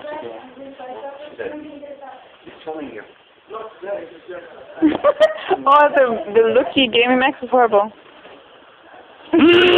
He's telling you. Oh, the look he gave me, Max, is horrible.